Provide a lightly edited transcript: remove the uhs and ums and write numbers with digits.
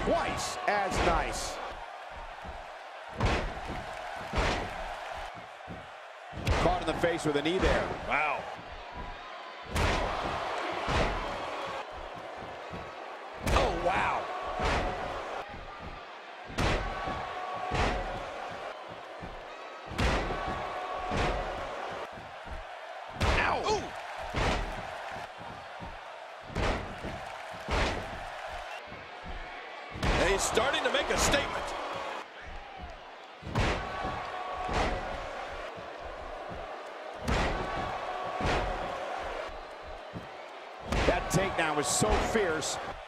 twice as nice. Caught in the face with a knee there. Wow. Oh, wow. Ow. Ooh. He's starting to make a statement. That takedown was so fierce.